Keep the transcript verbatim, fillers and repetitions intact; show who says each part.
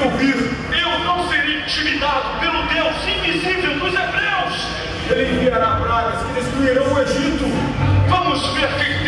Speaker 1: ouvir.
Speaker 2: Eu não serei intimidado pelo Deus invisível dos hebreus.
Speaker 1: Ele enviará pragas que destruirão o Egito.
Speaker 2: Vamos ver quem